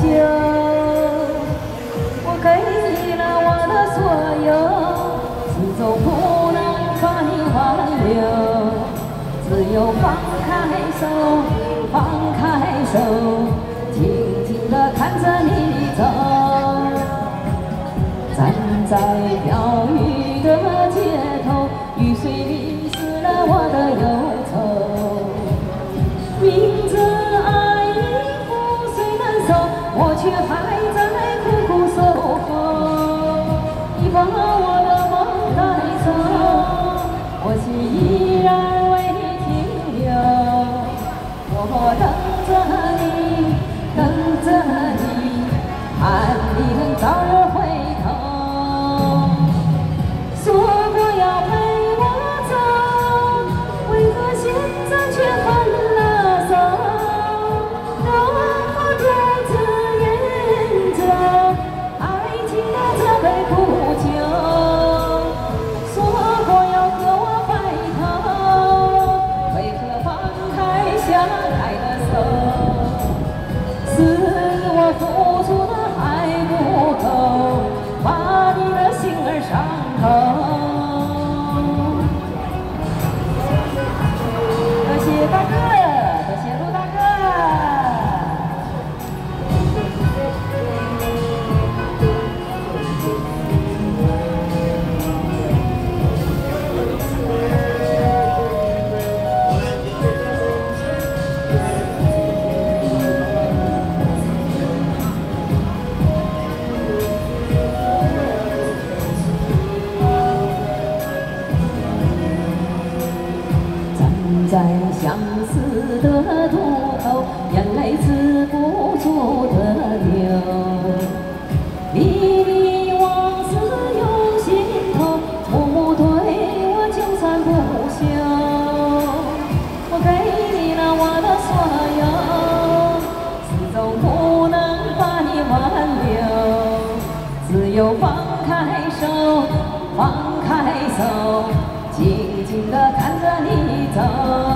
朽。我给你了我的所有，始终不能把你挽留。只有放开手，放开手，静静地看着你走。站在飘雨的街头，雨水淋湿了我的忧愁。明知爱已覆水难收，我却还在苦苦守候。你把我的梦带走，我心依然为你停留。我等着你，等着你，盼你能早日回头。说过要陪我走，为何现在却分了手？让我独自饮着爱情的这杯苦酒。说过要和我白头，为何放开相爱的手？是我付出的还不够，把你的心儿伤透。多谢大哥，多谢陆大哥。在相思的渡口，眼泪止不住的流。历历往事涌心头，默默对我纠缠不休。我给你了我的所有，始终不能把你挽留。只有放开手，放开手，静静地看着你走。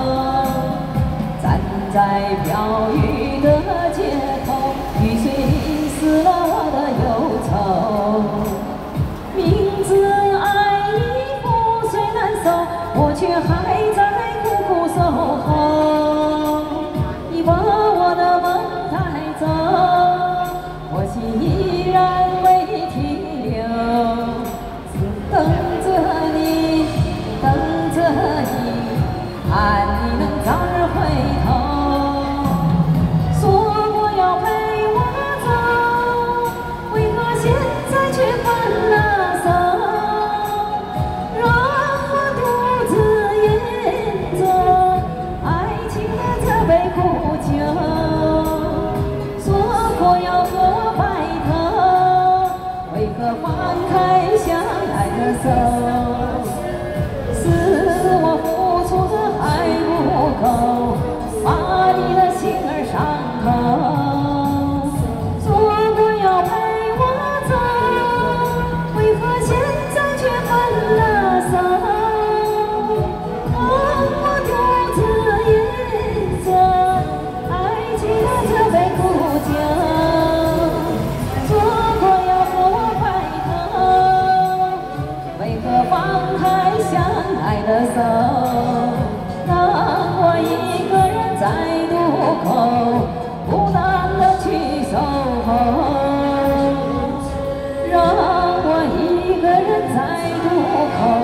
站在飘雨的街头，雨水淋湿了我的忧愁。明知爱已覆水难收，我却还在苦苦守候。你把我的梦带走，我心依然为你停留。等着你，等着你，盼你能早日回头。说过要陪我走，为何现在却分了手？让我独自饮着爱情的这杯苦酒。说过要和我白头，为何放开相爱的手？是我付出的还不够，把你的心儿伤透。说过要陪我走，为何现在却分了手？让我独自饮着爱情的这杯苦酒。说过要和我白头，为何放开相爱的手？让我一个人在渡口孤单地去守候。让我一个人在渡口